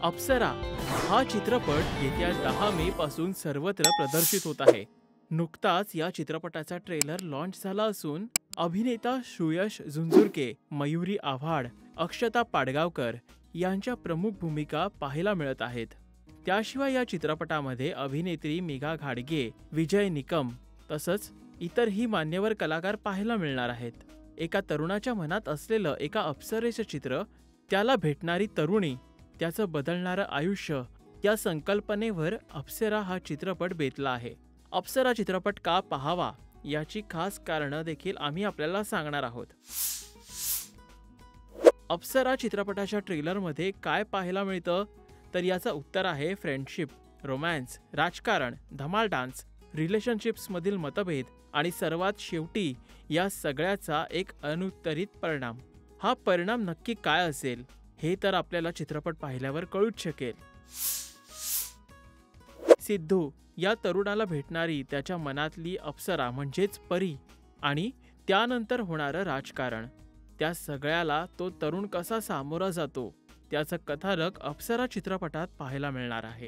अप्सरा हा चित्रपट येत्या 10 मे पासून सर्वत्र प्रदर्शित होत आहे। नुकताच या चित्रपटाचा ट्रेलर लॉन्च झाला असून अभिनेता सुयश झुंझुरके, मयुरी आव्हाड, अक्षता पाडगावकर यांच्या प्रमुख भूमिका पाहायला मिळत आहेत। त्याशिवाय या चित्रपटामध्ये अभिनेत्री मेघा घाडगे, विजय निकम तसंच इतरही मान्यवर कलाकार पाहायला मिळणार आहेत। एका तरुणाच्या मनात असलेलं एका अप्सरेचं चित्र, त्याला भेटणारी तरुणी, त्याचं बदलणारं आयुष्य या संकल्पनेवर अप्सरा हा चित्रपट बेतला आहे। अप्सरा चित्रपट का पाहावा याची खास कारणं देखील आम्ही आपल्याला सांगणार आहोत। अप्सरा चित्रपटाच्या ट्रेलरमध्ये काय पाहायला मिळतं तर याचं उत्तर आहे फ्रेंडशिप, रोमॅन्स, राजकारण, धमाल डान्स, रिलेशनशिप्समधील मतभेद आणि सर्वात शेवटी या सगळ्याचा एक अनुत्तरित परिणाम। हा परिणाम नक्की काय असेल हे तर आपल्याला चित्रपट पाहिल्यावर कळूच शकेल। सिद्धू या तरुणाला भेटणारी त्याच्या मनातली अप्सरा म्हणजेच परी आणि त्यानंतर होणारं राजकारण, त्या सगळ्याला तो तरुण कसा सामोरा जातो त्याचं कथानक अप्सरा चित्रपटात पाहायला मिळणार आहे।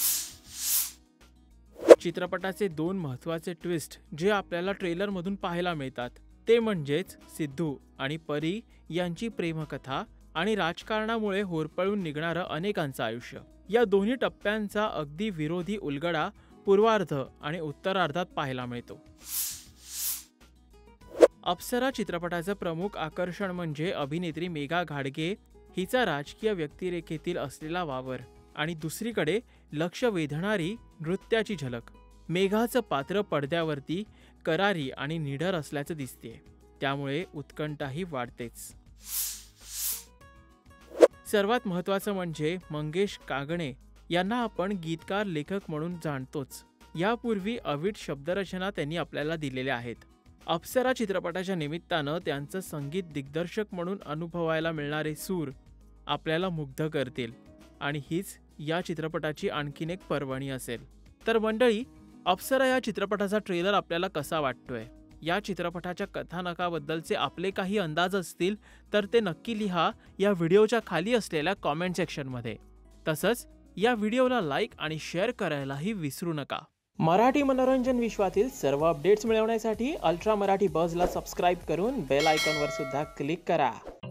चित्रपटाचे दोन महत्त्वाचे ट्विस्ट जे आपल्याला ट्रेलरमधून पाहायला मिळतात ते म्हणजेच सिद्धू आणि परी यांची प्रेमकथा आणि राजकारणामुळे होरपळून निघणारं अनेकांचं आयुष्य। या दोन्ही टप्प्यांचा अगदी विरोधी उलगडा पूर्वार्ध आणि उत्तरार्धात पाहायला मिळतो। अप्सरा चित्रपटाचं प्रमुख आकर्षण म्हणजे अभिनेत्री मेघा घाडगे हिचा राजकीय व्यक्तिरेखेतील असलेला वावर आणि दुसरीकडे लक्ष वेधणारी नृत्याची झलक। मेघाचं पात्र पडद्यावरती करारी आणि निडर असल्याचं दिसते, त्यामुळे उत्कंठाही वाढतेच। सर्वात महत्त्वाचं म्हणजे मंगेश कागणे यांना आपण गीतकार लेखक म्हणून जाणतोच। यापूर्वी अवीट शब्दरचना त्यांनी आपल्याला दिलेल्या आहेत। अप्सरा चित्रपटाच्या निमित्तानं त्यांचं संगीत दिग्दर्शक म्हणून अनुभवायला मिळणारे सूर आपल्याला मुग्ध करतील आणि हीच या चित्रपटाची आणखीन एक पर्वणी असेल। तर मंडळी, अप्सरा या चित्रपटाचा ट्रेलर आपल्याला कसा वाटतोय, या चित्रपटाच्या कथानकाबद्दलचे आपले काही अंदाज असतील तर ते नक्की लिहा या व्हिडिओच्या खाली असलेल्या कॉमेंट सेक्शनमध्ये। तसंच या व्हिडिओला लाईक आणि शेअर करायलाही विसरू नका। मराठी मनोरंजन विश्वातील सर्व अपडेट्स मिळवण्यासाठी अल्ट्रा मराठी बझला सबस्क्राईब करून बेल आयकॉनवर सुद्धा क्लिक करा।